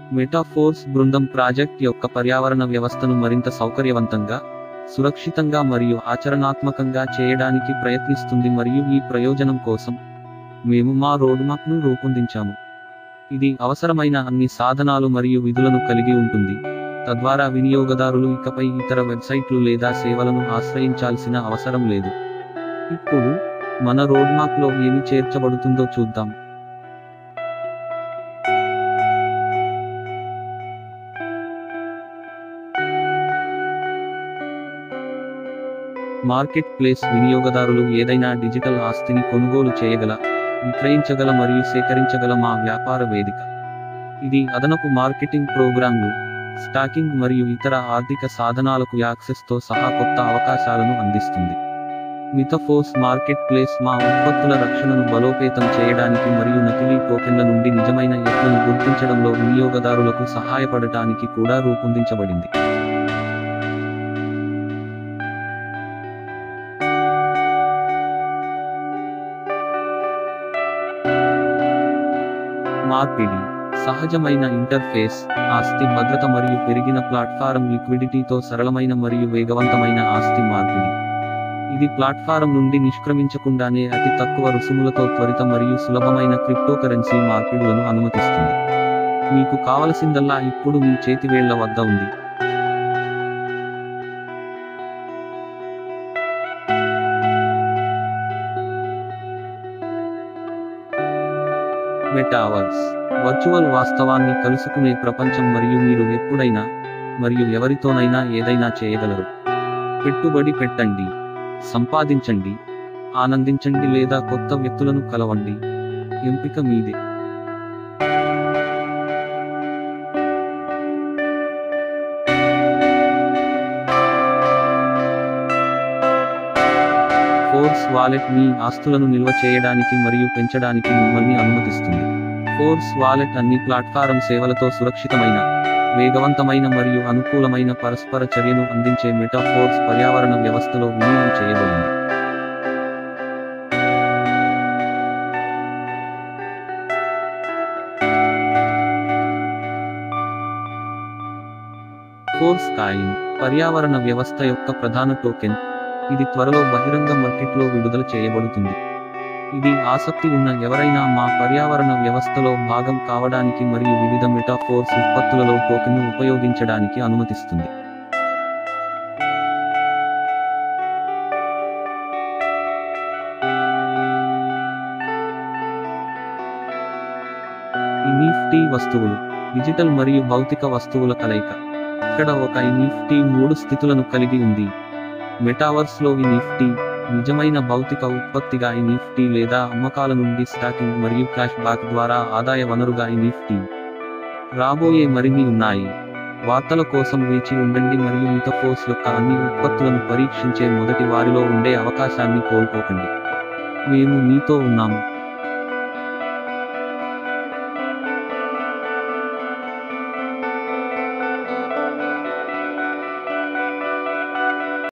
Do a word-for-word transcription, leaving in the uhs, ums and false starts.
Metaphors బృందం project యొక్క పర్యావరణ వ్యవస్థను మరింత సౌకర్యవంతంగా, సురక్షితంగా మరియు ఆచరణాత్మకంగా చేయడానికి ప్రయత్నిస్తుంది మరియు ఈ ప్రయోజనం కోసం మేము మా రోడ్మ్యాప్ను రూపొందించాము. ఇది అవసరమైన అన్ని సాధనాలు మరియు విధులను కలిగి ఉంటుంది, తద్వారా వినియోగదారులు ఇకపై ఇతర వెబ్సైట్లు లేదా సేవలను ఆశ్రయించాల్సిన అవసరం లేదు. ఇప్పుడు మన రోడ్మ్యాప్లో ఏమి చేర్చబడుతుందో చూద్దాం. మార్కెట్ ప్లేస్ వినియోగదారులు ఏదైనా డిజిటల్ ఆస్తిని కొనుగోలు చేయగల, విక్రయించగల మరియు సేకరించగల మా వ్యాపార వేదిక. ఇది అదనపు మార్కెటింగ్ ప్రోగ్రాంలు, స్టాకింగ్ మరియు ఇతర ఆర్థిక సాధనాలకు యాక్సెస్తో సహా కొత్త అవకాశాలను అందిస్తుంది. మితఫోర్స్ మార్కెట్ ప్లేస్ మా ఉత్పత్తుల రక్షణను బలోపేతం చేయడానికి మరియు నకిలీ టోకెన్ల నుండి నిజమైన ఎత్తులను గుర్తించడంలో వినియోగదారులకు సహాయపడటానికి కూడా రూపొందించబడింది. మార్పిడి సహజమైన ఇంటర్ఫేస్, ఆస్తి భద్రత మరియు పెరిగిన ప్లాట్ఫారం లిక్విడిటీతో సరళమైన మరియు వేగవంతమైన ఆస్తి మార్పిడి. ఇది ప్లాట్ఫారం నుండి నిష్క్రమించకుండానే అతి తక్కువ రుసుములతో త్వరిత మరియు సులభమైన క్రిప్టోకరెన్సీ మార్పిడులను అనుమతిస్తుంది. మీకు కావలసిందల్లా ఇప్పుడు మీ చేతివేళ్ల వద్ద ఉంది. మెటావర్స్ వర్చువల్ వాస్తవాన్ని కలుసుకునే ప్రపంచం మరియు మీరు ఎప్పుడైనా మరియు ఎవరితోనైనా ఏదైనా చేయగలరు. పెట్టుబడి పెట్టండి, సంపాదించండి, ఆనందించండి లేదా కొత్త వ్యక్తులను కలవండి. ఎంపిక మీదే. ఫోర్స్ వాలెట్ మీ ఆస్తులను నిల్వ చేయడానికి మరియు పెంచడానికి మిమ్మల్ని అనుమతిస్తుంది. ఫోర్స్ వాలెట్ అన్ని ప్లాట్ఫారం సేవలతో సురక్షితమైన, వేగవంతమైన మరియు అనుకూలమైన పరస్పర చర్యను అందించే మెటాఫోర్స్ పర్యావరణ వ్యవస్థలో విలీనం చేయబడింది. ఫోర్స్ కాయిన్ పర్యావరణ వ్యవస్థ యొక్క ప్రధాన టోకెన్. ఇది త్వరలో బహిరంగ మార్కెట్లో విడుదల చేయబడుతుంది. ఇది ఆసక్తి ఉన్న ఎవరైనా మా పర్యావరణ వ్యవస్థలో భాగం కావడానికి మరియు వివిధ మెటాఫోర్స్ ఉత్పత్తులలో టోకెన్ను ఉపయోగించడానికి అనుమతిస్తుంది. ఎన్ఎఫ్టీ వస్తువులు డిజిటల్ మరియు భౌతిక వస్తువుల కలయిక. ఇక్కడ ఒక ఎన్ఎఫ్టీ మూడు స్థితులను కలిగి ఉంది. మెటావర్స్లో ఎన్ఎఫ్టీ నిజమైన భౌతిక ఉత్పత్తిగా ఎన్ఎఫ్టీ లేదా అమ్మకాల నుండి స్టాకింగ్ మరియు క్యాష్ బ్యాక్ ద్వారా ఆదాయ వనరుగా ఎన్ఎఫ్టీ. రాబోయే మరిన్ని ఉన్నాయి. వార్తల కోసం వేచి ఉండండి మరియు మితఫోర్స్ యొక్క అన్ని ఉత్పత్తులను పరీక్షించే మొదటి వారిలో ఉండే అవకాశాన్ని కోల్పోకండి. మేము మీతో ఉన్నాము.